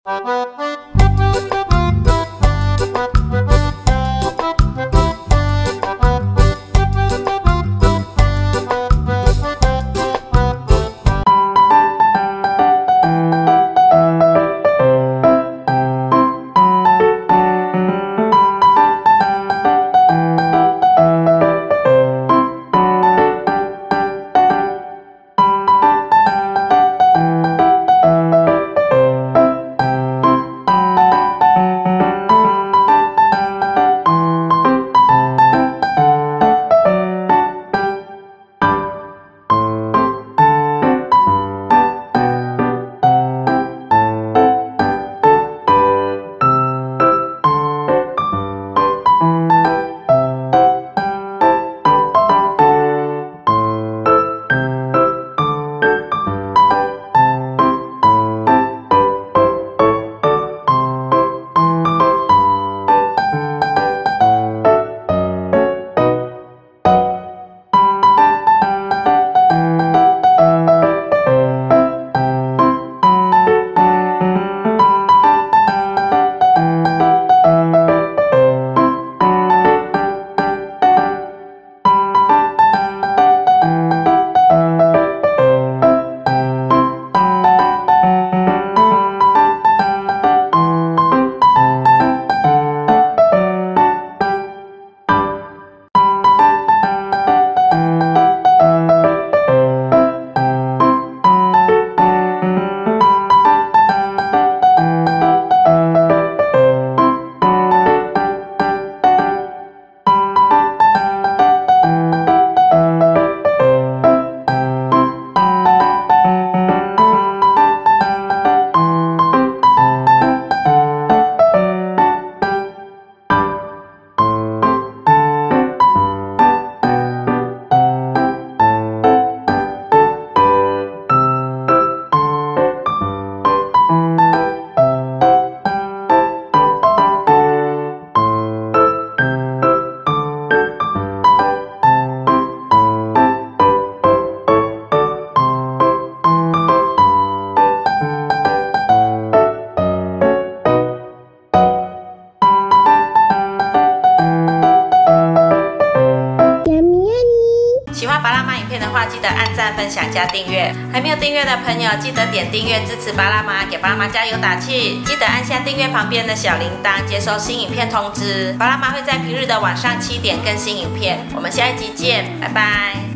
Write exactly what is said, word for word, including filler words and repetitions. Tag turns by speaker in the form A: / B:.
A: 喜欢巴拉妈影片的话，记得按赞、分享、加订阅。还没有订阅的朋友，记得点订阅支持巴拉妈，给巴拉妈加油打气。记得按下订阅旁边的小铃铛，接收新影片通知。巴拉妈会在平日的晚上七点更新影片。我们下一集见，拜拜。